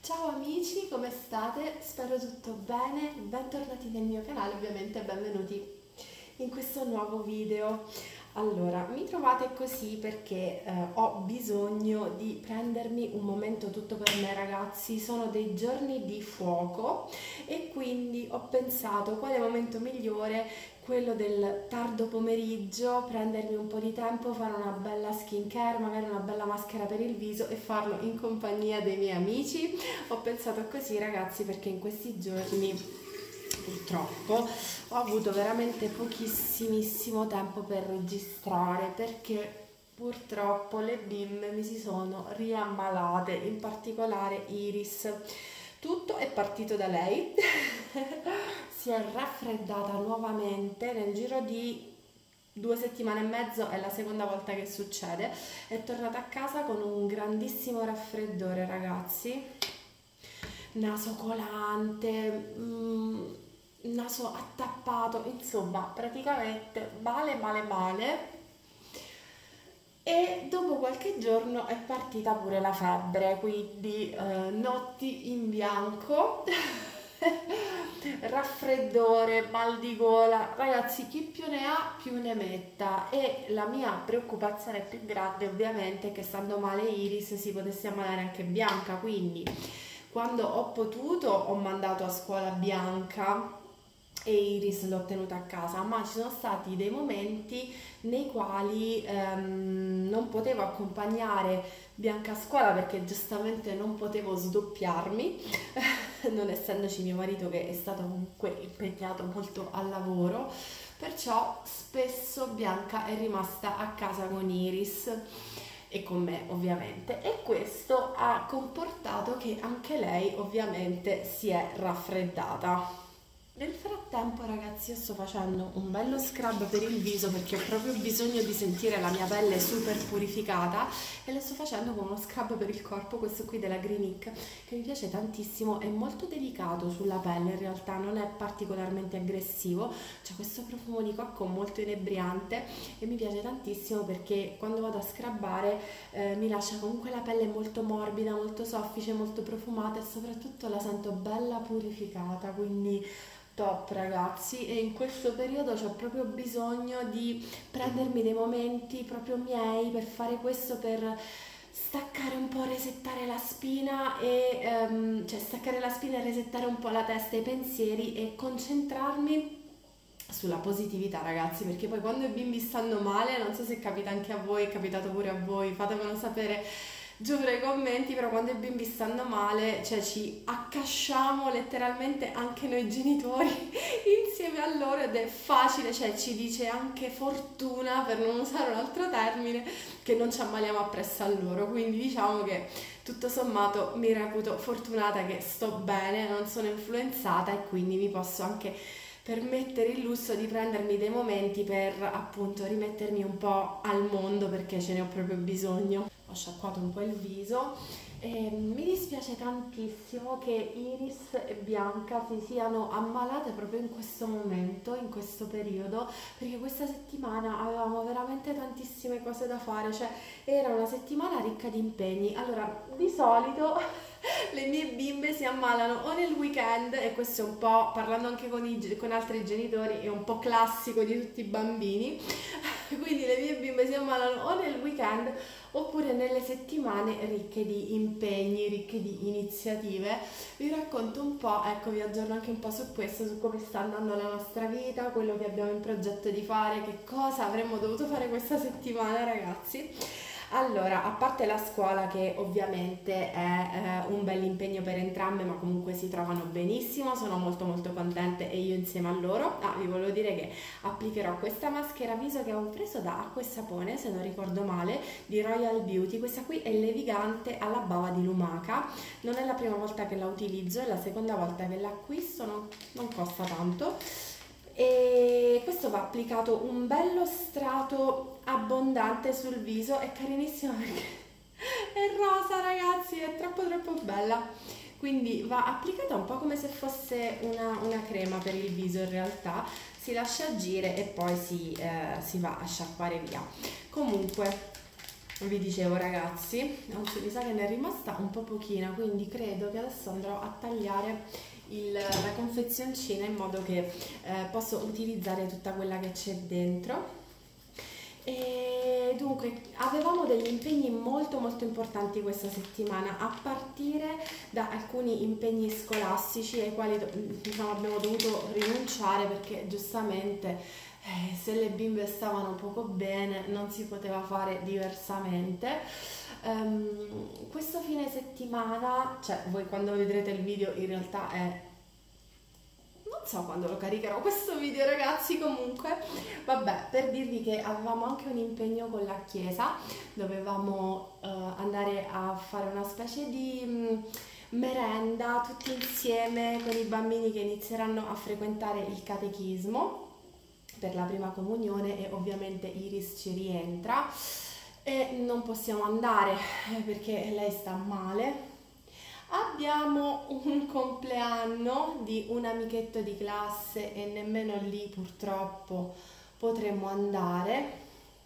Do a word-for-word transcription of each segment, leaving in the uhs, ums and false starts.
Ciao amici, come state? Spero tutto bene, bentornati nel mio canale, ovviamente benvenuti in questo nuovo video. Allora, mi trovate così perché eh, ho bisogno di prendermi un momento tutto per me, ragazzi. Sono dei giorni di fuoco e quindi ho pensato quale momento migliore, quello del tardo pomeriggio, prendermi un po' di tempo, fare una bella skincare, magari una bella maschera per il viso e farlo in compagnia dei miei amici. Ho pensato così, ragazzi, perché in questi giorni purtroppo ho avuto veramente pochissimissimo tempo per registrare, perché purtroppo le bimbe mi si sono riammalate, in particolare Iris. Tutto è partito da lei. Si è raffreddata nuovamente nel giro di due settimane e mezzo, è la seconda volta che succede. È tornata a casa con un grandissimo raffreddore, ragazzi, naso colante, mm, naso attappato, insomma praticamente male male male. E dopo qualche giorno è partita pure la febbre, quindi eh, notti in bianco, raffreddore, mal di gola, ragazzi, chi più ne ha più ne metta. E la mia preoccupazione più grande ovviamente è che, stando male Iris, si potesse ammalare anche Bianca, quindi quando ho potuto ho mandato a scuola Bianca e Iris l'ho tenuta a casa, ma ci sono stati dei momenti nei quali ehm, non potevo accompagnare Bianca a scuola perché giustamente non potevo sdoppiarmi, non essendoci mio marito che è stato comunque impegnato molto al lavoro, perciò spesso Bianca è rimasta a casa con Iris e con me, ovviamente, e questo ha comportato che anche lei ovviamente si è raffreddata. Nel frattempo, ragazzi, io sto facendo un bello scrub per il viso perché ho proprio bisogno di sentire la mia pelle super purificata, e lo sto facendo con uno scrub per il corpo, questo qui della Greenique, che mi piace tantissimo, è molto delicato sulla pelle, in realtà non è particolarmente aggressivo, c'è questo profumo di cocco molto inebriante e mi piace tantissimo perché quando vado a scrubbare eh, mi lascia comunque la pelle molto morbida, molto soffice, molto profumata, e soprattutto la sento bella purificata, quindi top, ragazzi. E in questo periodo ho proprio bisogno di prendermi dei momenti proprio miei per fare questo, per staccare un po', resettare la spina e ehm, cioè staccare la spina e resettare un po' la testa e i pensieri e concentrarmi sulla positività, ragazzi, perché poi quando i bimbi stanno male, non so se capita anche a voi, è capitato pure a voi, fatemelo sapere giù tra i commenti, però quando i bimbi stanno male, cioè ci accasciamo letteralmente anche noi genitori insieme a loro, ed è facile, cioè ci dice anche fortuna, per non usare un altro termine, che non ci ammaliamo appresso a loro. Quindi diciamo che tutto sommato mi reputo fortunata che sto bene, non sono influenzata e quindi mi posso anche permettere il lusso di prendermi dei momenti per appunto rimettermi un po' al mondo, perché ce ne ho proprio bisogno. Ho sciacquato un po' il viso e mi dispiace tantissimo che Iris e Bianca si siano ammalate proprio in questo momento, in questo periodo, perché questa settimana avevamo veramente tantissime cose da fare, cioè era una settimana ricca di impegni. Allora, di solito le mie bimbe si ammalano o nel weekend, e questo è un po', parlando anche con, i, con altri genitori, è un po' classico di tutti i bambini, quindi le mie bimbe si ammalano o nel weekend oppure nelle settimane ricche di impegni, ricche di iniziative. Vi racconto un po', ecco, vi aggiorno anche un po' su questo, su come sta andando la nostra vita, quello che abbiamo in progetto di fare, che cosa avremmo dovuto fare questa settimana, ragazzi. Allora, a parte la scuola, che ovviamente è eh, un bel impegno per entrambe, ma comunque si trovano benissimo, sono molto molto contente e io insieme a loro. Ah, vi volevo dire che applicherò questa maschera viso che ho preso da Acqua e Sapone, se non ricordo male, di Royal Beauty. Questa qui è levigante alla bava di lumaca, non è la prima volta che la utilizzo, è la seconda volta che l'acquisto, non, non costa tanto. E questo va applicato un bello strato abbondante sul viso, è carinissimo perché è rosa, ragazzi, è troppo troppo bella, quindi va applicata un po' come se fosse una, una crema per il viso, in realtà si lascia agire e poi si, eh, si va a sciacquare via. Comunque vi dicevo ragazzi, anzi mi sa che ne è rimasta un po' pochina, quindi credo che adesso andrò a tagliare il, la confezioncina in modo che eh, posso utilizzare tutta quella che c'è dentro. E dunque avevamo degli impegni molto molto importanti questa settimana, a partire da alcuni impegni scolastici ai quali diciamo, abbiamo dovuto rinunciare perché giustamente eh, se le bimbe stavano poco bene non si poteva fare diversamente. Um, questo fine settimana, cioè voi quando vedrete il video in realtà è... non so quando lo caricherò questo video ragazzi, comunque vabbè, per dirvi che avevamo anche un impegno con la chiesa, dovevamo uh, andare a fare una specie di um, merenda tutti insieme con i bambini che inizieranno a frequentare il catechismo per la prima comunione e ovviamente Iris ci rientra e non possiamo andare perché lei sta male. Abbiamo un compleanno di un amichetto di classe e nemmeno lì purtroppo potremo andare.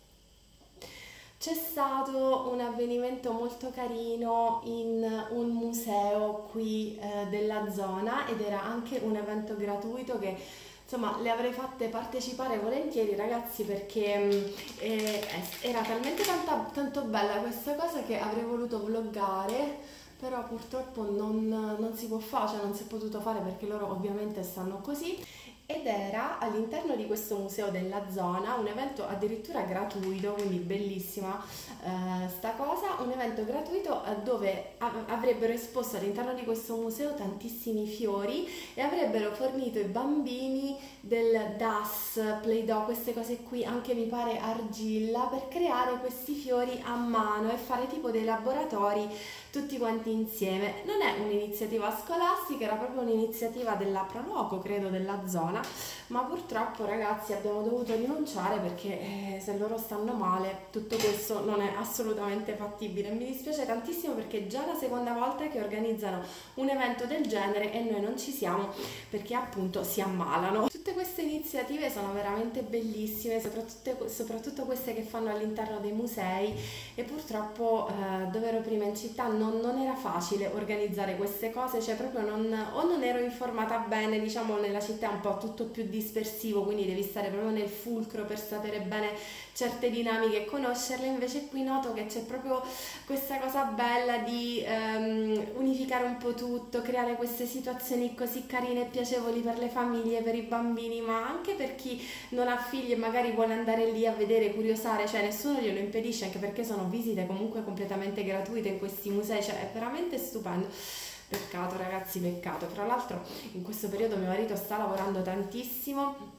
C'è stato un avvenimento molto carino in un museo qui eh, della zona ed era anche un evento gratuito che insomma le avrei fatte partecipare volentieri ragazzi perché eh, era talmente tanta, tanto bella questa cosa che avrei voluto vloggare, però purtroppo non, non si può fare, cioè non si è potuto fare perché loro ovviamente stanno così. Ed era all'interno di questo museo della zona, un evento addirittura gratuito, quindi bellissima eh, sta cosa, un evento gratuito eh, dove av- avrebbero esposto all'interno di questo museo tantissimi fiori e avrebbero fornito i bambini del D A S, Play-Doh, queste cose qui, anche mi pare argilla, per creare questi fiori a mano e fare tipo dei laboratori tutti quanti insieme. Non è un'iniziativa scolastica, era proprio un'iniziativa della Proloco, credo, della zona, ma purtroppo ragazzi abbiamo dovuto rinunciare perché eh, se loro stanno male tutto questo non è assolutamente fattibile. Mi dispiace tantissimo perché è già la seconda volta che organizzano un evento del genere e noi non ci siamo perché appunto si ammalano. Tutte queste iniziative sono veramente bellissime, soprattutto, soprattutto queste che fanno all'interno dei musei, e purtroppo eh, dove ero prima in città non, non era facile organizzare queste cose, cioè proprio non, o non ero informata bene, diciamo nella città è un po' tutto più dispersivo, quindi devi stare proprio nel fulcro per sapere bene certe dinamiche e conoscerle, invece qui noto che c'è proprio questa cosa bella di um, unificare un po' tutto, creare queste situazioni così carine e piacevoli per le famiglie, per i bambini, ma anche per chi non ha figli e magari vuole andare lì a vedere, curiosare, cioè nessuno glielo impedisce, anche perché sono visite comunque completamente gratuite in questi musei, cioè è veramente stupendo. Peccato ragazzi, peccato. Tra l'altro in questo periodo mio marito sta lavorando tantissimo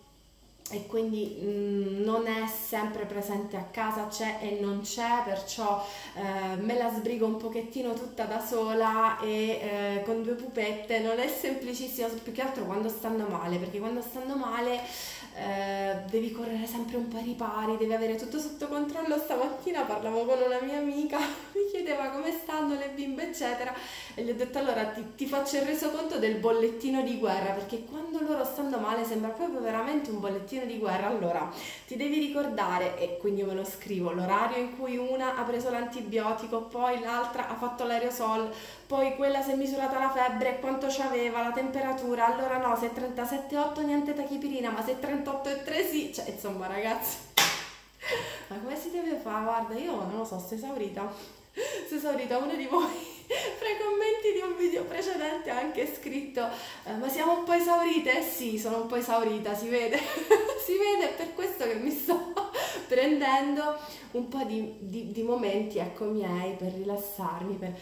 e quindi mh, non è sempre presente a casa, c'è e non c'è, perciò eh, me la sbrigo un pochettino tutta da sola e eh, con due pupette non è semplicissimo, più che altro quando stanno male, perché quando stanno male eh, devi correre sempre un po' ai ripari, devi avere tutto sotto controllo. Stamattina parlavo con una mia amica, mi chiedeva come stanno le bimbe eccetera e gli ho detto allora ti, ti faccio il resoconto del bollettino di guerra, perché quando loro stanno male sembra proprio veramente un bollettino di guerra. Allora ti devi ricordare, e quindi io me lo scrivo, l'orario in cui una ha preso l'antibiotico, poi l'altra ha fatto l'aerosol, poi quella si è misurata la febbre, quanto c'aveva, la temperatura, allora no, se è trentasette virgola otto niente tachipirina, ma se è trentotto virgola tre sì, cioè insomma ragazzi, ma come si deve fare? Guarda, io non lo so, sto esaurita, sto esaurita. Uno di voi fra i commenti di un video precedente ha anche scritto eh, ma siamo un po' esaurite? Eh sì, sono un po' esaurita, si vede, si vede, è per questo che mi sto prendendo un po' di, di, di momenti, ecco, miei, per rilassarmi, per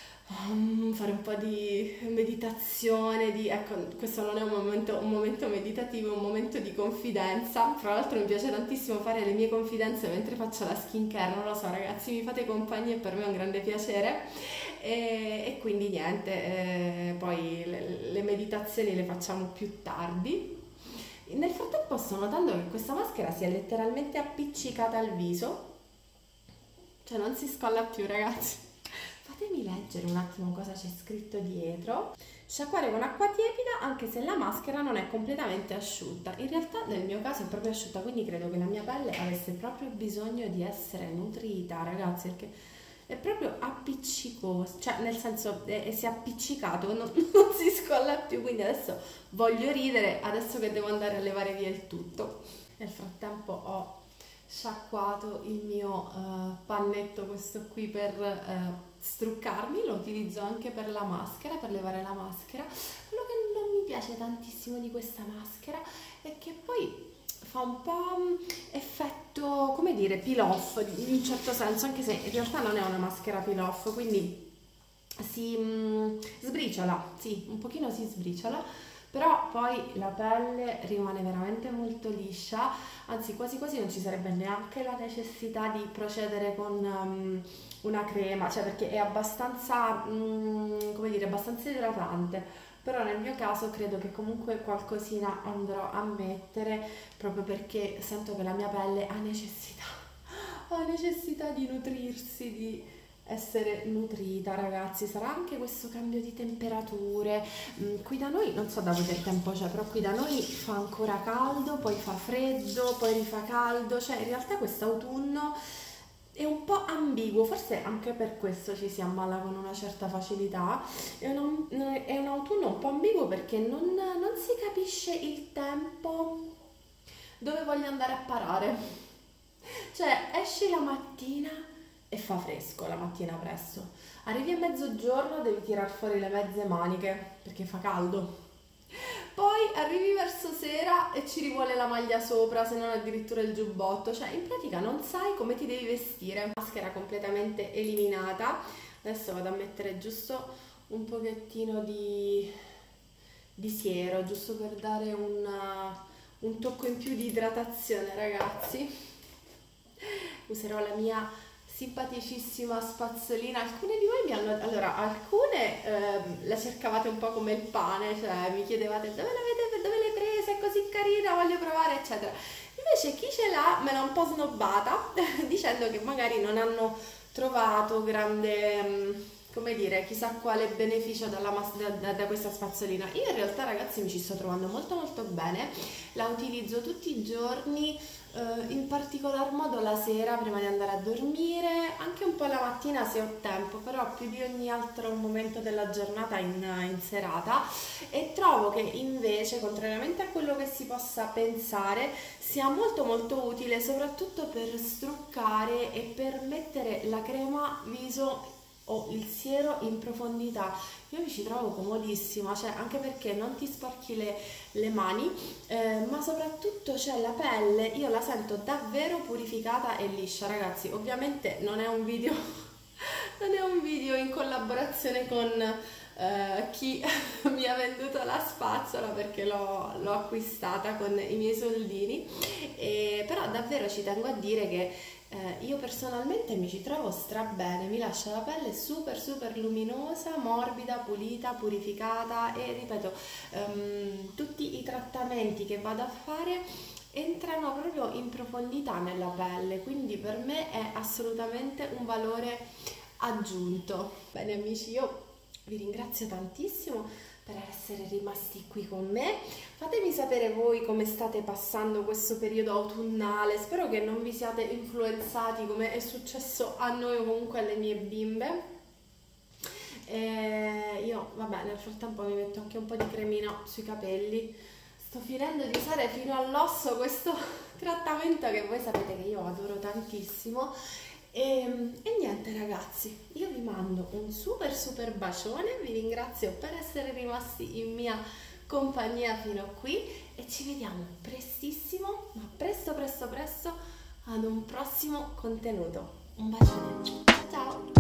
um, fare un po' di meditazione, di, ecco, questo non è un momento, un momento meditativo, è un momento di confidenza. Tra l'altro mi piace tantissimo fare le mie confidenze mentre faccio la skincare, non lo so ragazzi, mi fate compagnia e per me è un grande piacere. E, e quindi niente, eh, poi le, le meditazioni le facciamo più tardi. Nel frattempo sto notando che questa maschera si è letteralmente appiccicata al viso, cioè non si scolla più ragazzi, fatemi leggere un attimo cosa c'è scritto dietro. Sciacquare con acqua tiepida anche se la maschera non è completamente asciutta. In realtà nel mio caso è proprio asciutta, quindi credo che la mia pelle avesse proprio bisogno di essere nutrita, ragazzi, perché è proprio appiccicoso, cioè nel senso è, si è appiccicato, non, non si scolla più, quindi adesso voglio ridere, adesso che devo andare a levare via il tutto. Nel frattempo ho sciacquato il mio uh, pannetto, questo qui per uh, struccarmi, lo utilizzo anche per la maschera, per levare la maschera. Quello che non mi piace tantissimo di questa maschera è che poi fa un po' effetto, come dire, peel off in un certo senso, anche se in realtà non è una maschera peel off, quindi si mm, sbriciola, sì, un pochino si sbriciola, però poi la pelle rimane veramente molto liscia, anzi quasi quasi non ci sarebbe neanche la necessità di procedere con um, una crema, cioè perché è abbastanza, um, come dire, abbastanza idratante. Però nel mio caso credo che comunque qualcosina andrò a mettere, proprio perché sento che la mia pelle ha necessità, ha necessità di nutrirsi, di essere nutrita, ragazzi. Sarà anche questo cambio di temperature. Qui da noi, non so da voi che tempo c'è, però qui da noi fa ancora caldo, poi fa freddo, poi rifà caldo, cioè in realtà quest'autunno è un po' ambiguo, forse anche per questo ci si ammala con una certa facilità. È un, è un autunno un po' ambiguo perché non, non si capisce il tempo dove voglio andare a parare. Cioè esci la mattina e fa fresco, la mattina presto, arrivi a mezzogiorno, devi tirar fuori le mezze maniche perché fa caldo. Poi arrivi verso sera e ci rivuole la maglia sopra, se non addirittura il giubbotto, cioè in pratica non sai come ti devi vestire. Maschera completamente eliminata, adesso vado a mettere giusto un pochettino di, di siero, giusto per dare una, un tocco in più di idratazione, ragazzi. Userò la mia simpaticissima spazzolina. Alcune di voi mi hanno, allora alcune eh, la cercavate un po' come il pane, cioè mi chiedevate dove l'avete, dove l'hai presa, è così carina, voglio provare, eccetera. Invece chi ce l'ha me l'ha un po' snobbata dicendo che magari non hanno trovato grande, come dire, chissà quale beneficio dalla, da, da questa spazzolina. Io in realtà, ragazzi, mi ci sto trovando molto molto bene, la utilizzo tutti i giorni, Uh, in particolar modo la sera prima di andare a dormire, anche un po' la mattina se ho tempo, però più di ogni altro momento della giornata in, in serata, e trovo che invece, contrariamente a quello che si possa pensare, sia molto molto utile soprattutto per struccare e per mettere la crema viso o il siero in profondità. Io mi ci trovo comodissima, cioè anche perché non ti sporchi le, le mani, eh, ma soprattutto c'è la pelle, io la sento davvero purificata e liscia, ragazzi. Ovviamente non è un video non è un video in collaborazione con eh, chi mi ha venduto la spazzola, perché l'ho acquistata con i miei soldini, e, però davvero ci tengo a dire che Eh, io personalmente mi ci trovo stra bene, mi lascia la pelle super super luminosa, morbida, pulita, purificata, e ripeto, um, tutti i trattamenti che vado a fare entrano proprio in profondità nella pelle, quindi per me è assolutamente un valore aggiunto. Bene amici, io vi ringrazio tantissimo per essere rimasti qui con me. Fatemi sapere voi come state passando questo periodo autunnale, spero che non vi siate influenzati come è successo a noi o comunque alle mie bimbe. E io vabbè, nel frattempo mi metto anche un po' di cremina sui capelli, sto finendo di usare fino all'osso questo trattamento che voi sapete che io adoro tantissimo. E, e niente ragazzi, io vi mando un super super bacione, vi ringrazio per essere rimasti in mia compagnia fino a qui e ci vediamo prestissimo, ma presto presto presto ad un prossimo contenuto. Un bacione, ciao!